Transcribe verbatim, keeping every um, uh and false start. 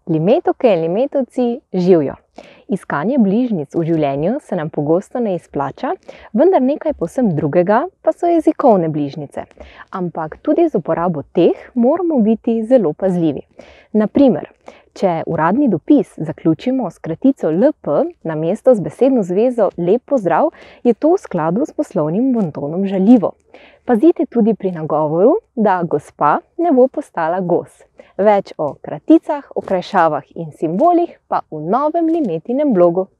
Leemetovke in Leemetovci, živijo. Iskanje bližnjic v življenju se nam pogosto ne izplača, vendar nekaj povsem drugega pa so jezikovne bližnjice. Ampak tudi z uporabo teh moramo biti zelo pazljivi. Na primer, če uradni dopis zaključimo s kratico L P namesto z besedno zvezo lep pozdrav, je to v skladu s poslovnim bontonom žaljivo. Pazite tudi pri nagovoru, da gospa ne bo postala gos. Več o kraticah, o krajšavah in simbolih pa v novem Leemetinem blogu.